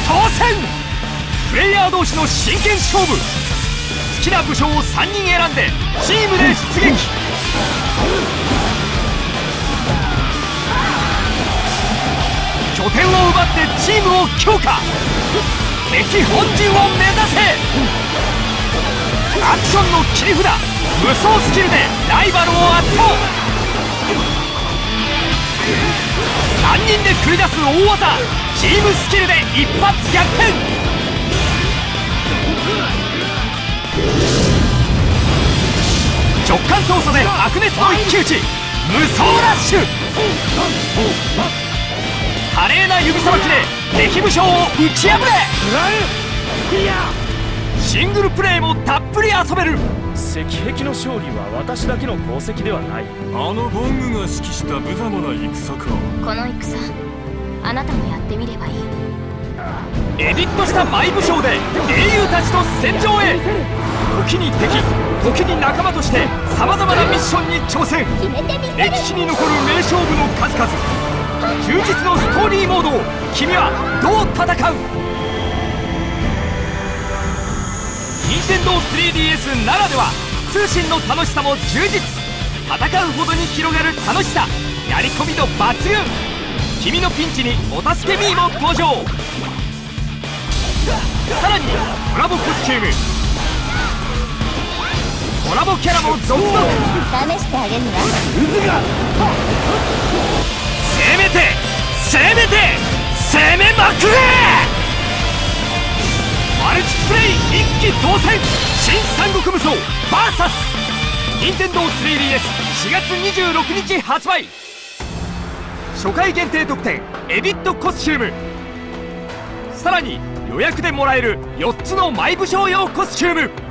当選。プレイヤー同士の真剣勝負。好きな武将を3人選んでチームで出撃。拠点を奪ってチームを強化。敵本陣を目指せ。アクションの切り札、無双スキルでライバルを圧倒。3人で繰り出す大技、チームスキルで一発逆転。直感操作で白熱の一騎打ち、無双ラッシュ。華麗な指さばきで敵武将を打ち破れ。シングルプレイもたっぷり遊べる。 石壁の勝利は私だけの功績ではない。 あのボングが指揮した無様な戦か。 この戦、あなたもやってみればいい。 エディットしたマイ武将で英雄たちと戦場へ。時に敵、時に仲間としてさまざまなミッションに挑戦。歴史に残る名勝負の数々。充実のストーリーモードを君はどう戦う？任天堂 3DS ならでは、通信の楽しさも充実。戦うほどに広がる楽しさ、やり込み度抜群。君のピンチにお助けミーも登場。さらにコラボコスチューム、コラボキャラも続々。 試してあげるわ。 攻めて攻めて攻めまくれ。マルチプレイ一騎当選。新三国無双 VS 任天堂 3DS4 月26日発売。初回限定特典エディットコスチューム、さらに予約でもらえる4つのマイ武将用コスチューム。